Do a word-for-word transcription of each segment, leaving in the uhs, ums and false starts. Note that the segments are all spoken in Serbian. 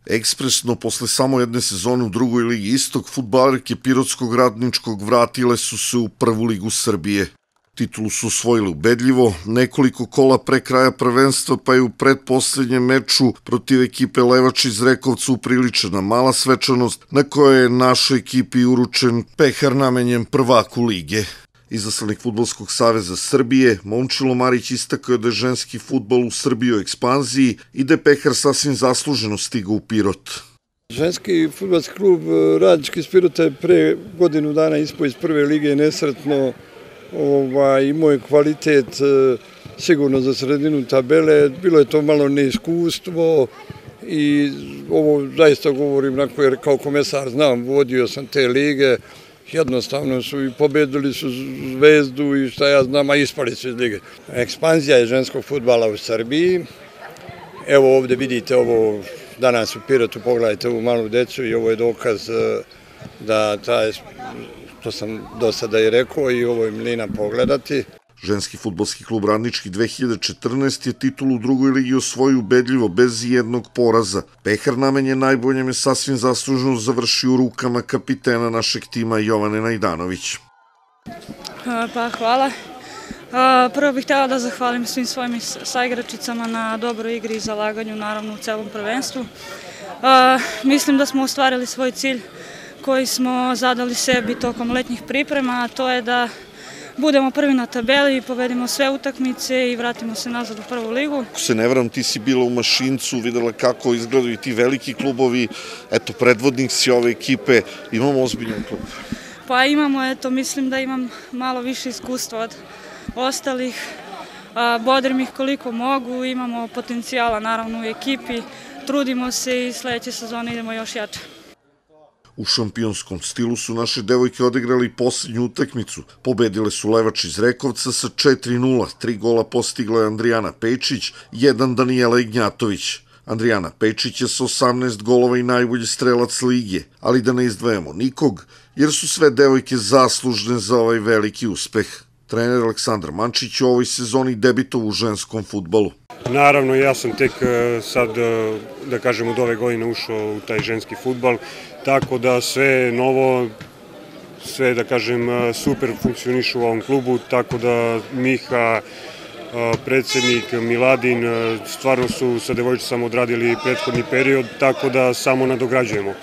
Ekspresno, posle samo jedne sezone u drugoj ligi Istok, fudbalerke Pirotskog Radničkog vratile su se u prvu ligu Srbije. Titulu su osvojili ubedljivo, nekoliko kola pre kraja prvenstva, pa je u pretposlednjem meču protiv ekipe Levač iz Rekovca upriličena mala svečanost na kojoj je našoj ekipi uručen pehar namenjen prvaku lige. Izaslanik Fudbalskog saveza Srbije, Momčilo Marić, istakao da je ženski fudbal u Srbiji u ekspanziji i da je pehar sasvim zasluženo stigao u Pirot. Ženski fudbalski klub Radnički iz Pirota je pre godinu dana ispao iz prve lige nesretno. Imao je kvalitet sigurno za sredinu tabele, bilo je to malo neiskustvo i ovo zaista govorim jer kao komesar znam, vodio sam te lige, jednostavno su i pobedili su Zvezdu i šta ja znam, a ispali su iz lige. Ekspanzija je ženskog fudbala u Srbiji, evo ovde vidite ovo danas u Pirotu, pogledajte ovu malu decu i ovo je dokaz da taj to sam do sada i rekao i ovo je milina pogledati. Ženski fudbalski klub Radnički dve hiljade četrnaeste. je titulu u drugoj ligi osvojio ubedljivo bez jednog poraza. Pehar namenjen najboljem je sasvim zasluženo završio u rukama kapitena našeg tima Jovane Najdanović. Pa hvala. Prvo bih htjela da zahvalim svim svojim saigračicama na dobroj igri i zalaganju naravno u celom prvenstvu. Mislim da smo ostvarili svoj cilj koji smo zadali sebi tokom letnjih priprema, a to je da budemo prvi na tabeli i povedemo sve utakmice i vratimo se nazad u prvu ligu. Ako se ne varam, ti si bila u Mašincu, videla kako izgledaju ti veliki klubovi, eto, predvodnik si ove ekipe, imamo ozbiljan klub. Pa imamo, eto, mislim da imam malo više iskustva od ostalih, bodrim ih koliko mogu, imamo potencijala naravno u ekipi, trudimo se i sledeće sezone idemo još jače. U šampionskom stilu su naše devojke odigrali poslednju utakmicu. Pobedile su Levač iz Rekovca sa četiri nula. Tri gola postigla je Andrijana Pejčić, jedan Danijela Ignjatović. Andrijana Pejčić je sa osamnaest golova i najbolji strelac lige, ali da ne izdvajamo nikog, jer su sve devojke zaslužne za ovaj veliki uspeh. Trener Aleksandar Mančić u ovoj sezoni debitovao u ženskom fudbalu. Naravno, ja sam tek sad, da kažem, od ove godine ušao u taj ženski fudbal, tako da sve novo, sve, da kažem, super funkcioniše u ovom klubu, tako da Miha, predsednik, Miladin, stvarno su sa devojčicama odradili prethodni period, tako da samo nadograđujemo.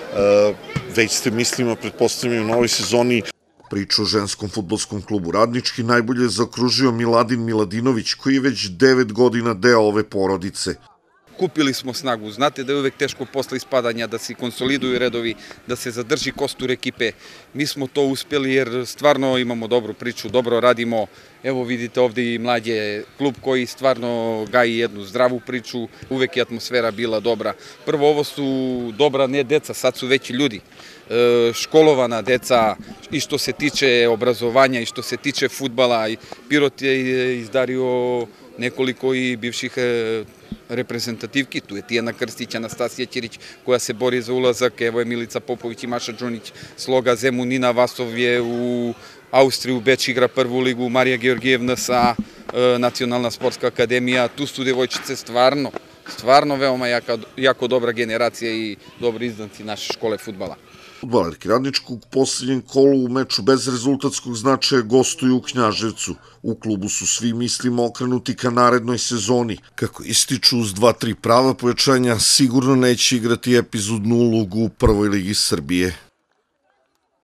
Već ste mislima, pretpostavljaju, u novoj sezoni. Priču o ženskom fudbalskom klubu Radnički najbolje je zaokružio Miladin Miladinović, koji je već devet godina deo ove porodice. Kupili smo snagu, znate da je uvek teško posle ispadanja da se konsoliduju redovi, da se zadrži kostur ekipe. Mi smo to uspjeli jer stvarno imamo dobru priču, dobro radimo. Evo vidite ovde i mlađe klub koji stvarno gaji jednu zdravu priču, uvek je atmosfera bila dobra. Prvo, ovo su dobra ne deca, sad su veći ljudi. Školovana deca i što se tiče obrazovanja i što se tiče fudbala. Pirot je izdario nekoliko i bivših reprezentativki, tu je Tijana Krstić, Anastasija Ćirić koja se bori za ulazak, evo je Milica Popović i Maša Đunić, Sloga Zemun, Nina Vasov je u Austriju, Beč igra prvu ligu, Marija Georgijevna sa Nacionalna sportska akademija, tu su devojčice stvarno, stvarno veoma jako dobra generacija i dobri izdanci naše škole fudbala. Fudbalerke Radničkog u poslednjem kolu u meču bez rezultatskog značaja gostuju u Knjaževcu. U klubu su svi mislimo okrenuti ka narednoj sezoni. Kako ističu, uz dva tri prava pojačanja sigurno neće igrati epizodnu ulogu u prvoj ligi Srbije.